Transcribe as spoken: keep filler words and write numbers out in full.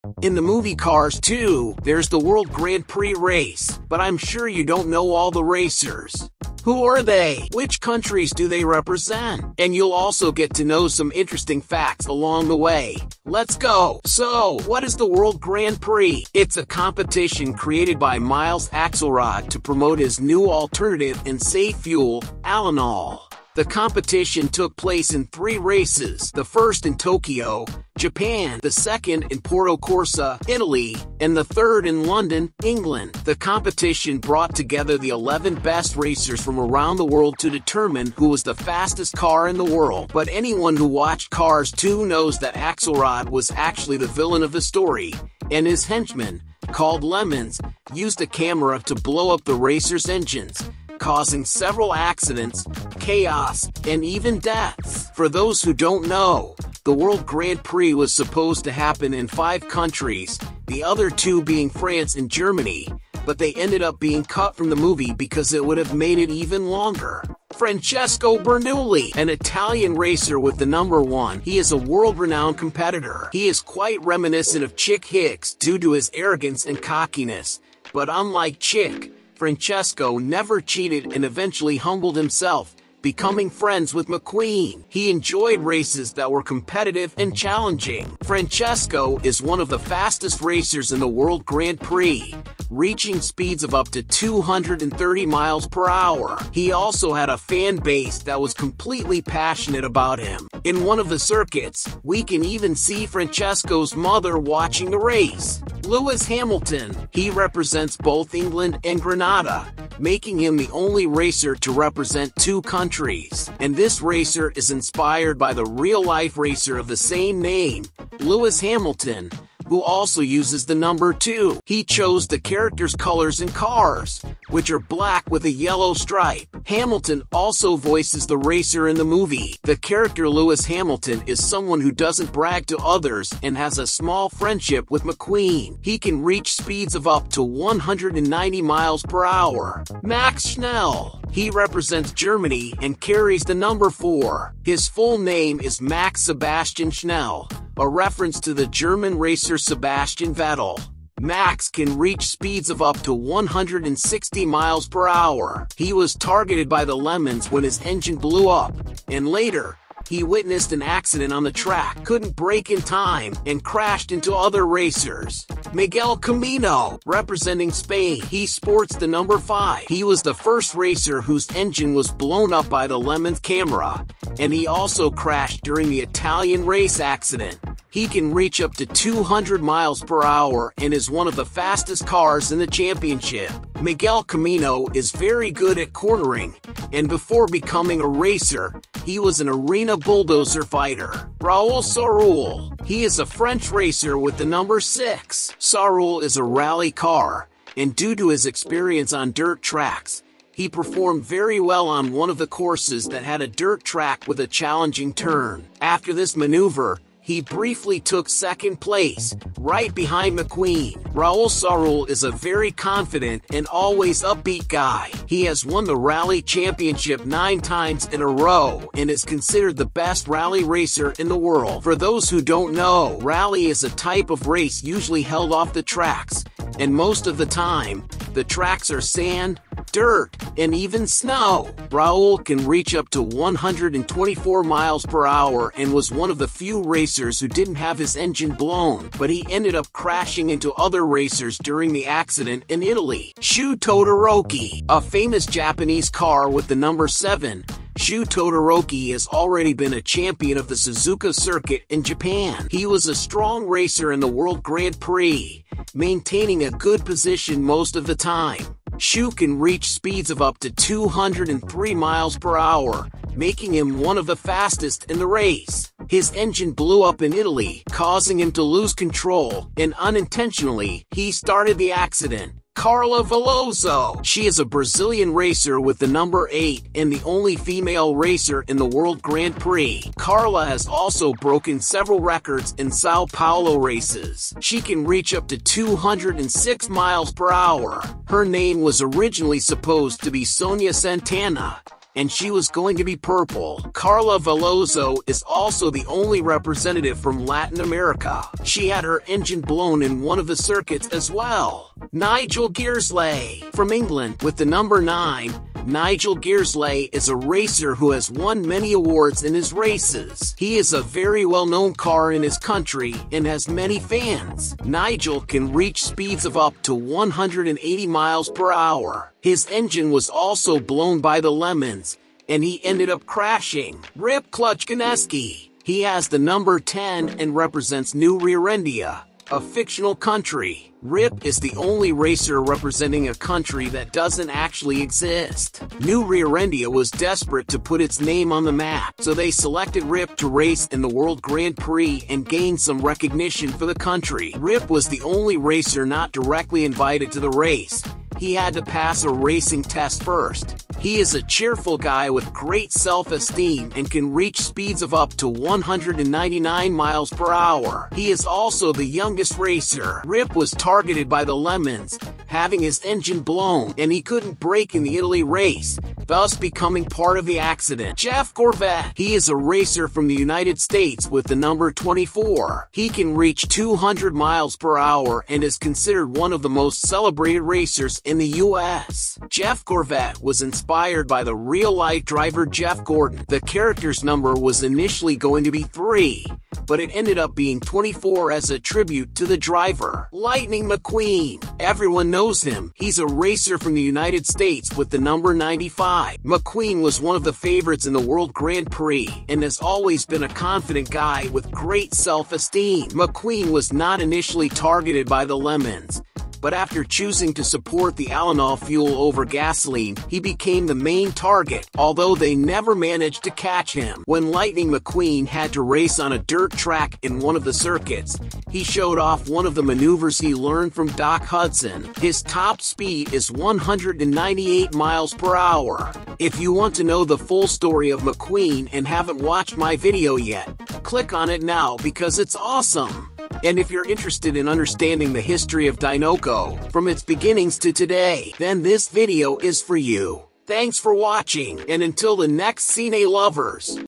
In the movie Cars two, there's the World Grand Prix race, but I'm sure you don't know all the racers. Who are they? Which countries do they represent? And you'll also get to know some interesting facts along the way. Let's go! So, what is the World Grand Prix? It's a competition created by Miles Axelrod to promote his new alternative and safe fuel, Alanol. The competition took place in three races, the first in Tokyo, Japan, the second in Porto Corsa, Italy, and the third in London, England. The competition brought together the eleven best racers from around the world to determine who was the fastest car in the world. But anyone who watched Cars two knows that Axelrod was actually the villain of the story, and his henchmen, called Lemons, used a camera to blow up the racers' engines, causing several accidents, chaos, and even deaths. For those who don't know, the World Grand Prix was supposed to happen in five countries, the other two being France and Germany, but they ended up being cut from the movie because it would have made it even longer. Francesco Bernoulli, an Italian racer with the number one. He is a world-renowned competitor. He is quite reminiscent of Chick Hicks due to his arrogance and cockiness, but unlike Chick, Francesco never cheated and eventually humbled himself, becoming friends with McQueen. He enjoyed races that were competitive and challenging. Francesco is one of the fastest racers in the World Grand Prix, reaching speeds of up to two hundred thirty miles per hour. He also had a fan base that was completely passionate about him. In one of the circuits, we can even see Francesco's mother watching the race. Lewis Hamilton. He represents both England and Grenada, making him the only racer to represent two countries. And this racer is inspired by the real-life racer of the same name, Lewis Hamilton, who also uses the number two. He chose the character's colors in Cars, which are black with a yellow stripe. Hamilton also voices the racer in the movie. The character Lewis Hamilton is someone who doesn't brag to others and has a small friendship with McQueen. He can reach speeds of up to one hundred ninety miles per hour. Max Schnell. He represents Germany and carries the number four. His full name is Max Sebastian Schnell, a reference to the German racer Sebastian Vettel. Max can reach speeds of up to one hundred sixty miles per hour. He was targeted by the Lemons when his engine blew up, and later, he witnessed an accident on the track, couldn't brake in time, and crashed into other racers. Miguel Camino, representing Spain. He sports the number five. He was the first racer whose engine was blown up by the Lemons camera, and he also crashed during the Italian race accident. He can reach up to two hundred miles per hour and is one of the fastest cars in the championship. Miguel Camino is very good at cornering, and before becoming a racer, he was an arena bulldozer fighter. Raoul Sarroul. He is a French racer with the number six. Sarroul is a rally car, and due to his experience on dirt tracks, he performed very well on one of the courses that had a dirt track with a challenging turn. After this maneuver, he briefly took second place, right behind McQueen. Raoul Sarroul is a very confident and always upbeat guy. He has won the rally championship nine times in a row and is considered the best rally racer in the world. For those who don't know, rally is a type of race usually held off the tracks, and most of the time, the tracks are sand, dirt, and even snow. Raoul can reach up to one hundred twenty-four miles per hour and was one of the few racers who didn't have his engine blown, but he ended up crashing into other racers during the accident in Italy. Shu Todoroki, a famous Japanese car with the number seven. Shu Todoroki has already been a champion of the Suzuka circuit in Japan. He was a strong racer in the World Grand Prix, maintaining a good position most of the time. Shu can reach speeds of up to two hundred three miles per hour, making him one of the fastest in the race. His engine blew up in Italy, causing him to lose control, and unintentionally, he started the accident. Carla Veloso. She is a Brazilian racer with the number eight and the only female racer in the World Grand Prix. Carla has also broken several records in Sao Paulo races. She can reach up to two hundred six miles per hour. Her name was originally supposed to be Sonia Santana, and she was going to be purple. Carla Veloso is also the only representative from Latin America. She had her engine blown in one of the circuits as well. Nigel Gearsley from England with the number nine. Nigel Gearsley is a racer who has won many awards in his races. He is a very well-known car in his country and has many fans. Nigel can reach speeds of up to one hundred eighty miles per hour. His engine was also blown by the lemons, and he ended up crashing. Rip Kluczkaneski. He has the number ten and represents New Rierendia, a fictional country. Rip is the only racer representing a country that doesn't actually exist. New Rierendia was desperate to put its name on the map, so they selected Rip to race in the World Grand Prix and gain some recognition for the country. Rip was the only racer not directly invited to the race. He had to pass a racing test first. He is a cheerful guy with great self-esteem and can reach speeds of up to one hundred ninety-nine miles per hour. He is also the youngest racer. Rip was targeted by the lemons, having his engine blown, and he couldn't brake in the Italy race, thus becoming part of the accident. Jeff Corvette. He is a racer from the United States with the number twenty-four. He can reach two hundred miles per hour and is considered one of the most celebrated racers in the U S. Jeff Corvette was inspired by the real-life driver Jeff Gordon. The character's number was initially going to be three, but it ended up being twenty-four as a tribute to the driver. Lightning McQueen. Everyone knows him. He's a racer from the United States with the number ninety-five. McQueen was one of the favorites in the World Grand Prix and has always been a confident guy with great self-esteem. McQueen was not initially targeted by the lemons, but after choosing to support the Alanol fuel over gasoline, he became the main target, although they never managed to catch him. When Lightning McQueen had to race on a dirt track in one of the circuits, he showed off one of the maneuvers he learned from Doc Hudson. His top speed is one hundred ninety-eight miles per hour. If you want to know the full story of McQueen and haven't watched my video yet, click on it now because it's awesome. And if you're interested in understanding the history of Dinoco, from its beginnings to today, then this video is for you. Thanks for watching, and until the next Cine lovers.